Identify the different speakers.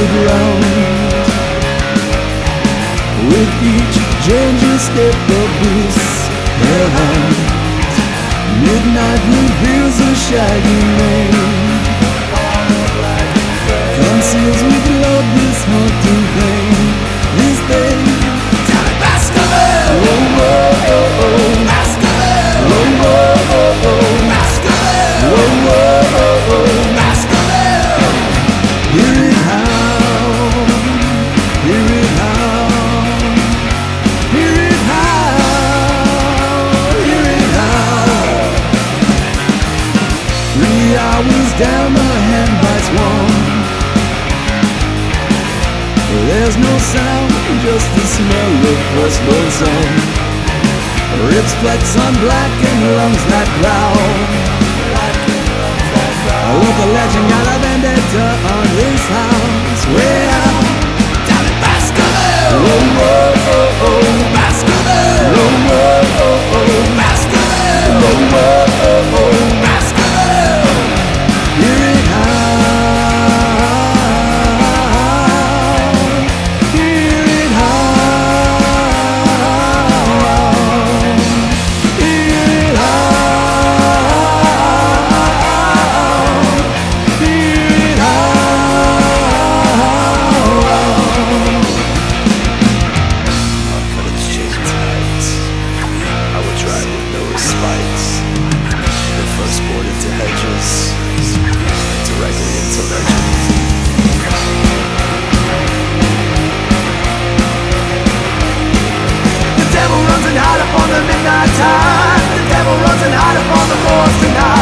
Speaker 1: the ground. With each changing step of this hellhound, midnight reveals a shaggy mane, conceals with love this haunting pain. This pain. Down in Baskerville. Oh, oh, oh, oh. Baskerville. Oh, oh, oh, oh. Baskerville. Oh, oh, oh, oh. Baskerville. Hear it howl. Hear it howl. Hear it howl. Hear it howl. 3 hours down, the hand bites one. There's no sound, just the smell of firstborn song. Ribs flex on black and lungs that growl. A local legend got a vendetta on his house. Way out down in Baskerville. Oh, oh, oh, oh. Baskerville. Oh, oh, oh, oh. Baskerville. Oh, oh, oh, oh. Baskerville. Hear it howl.
Speaker 2: The devil runs and hide upon the moors tonight.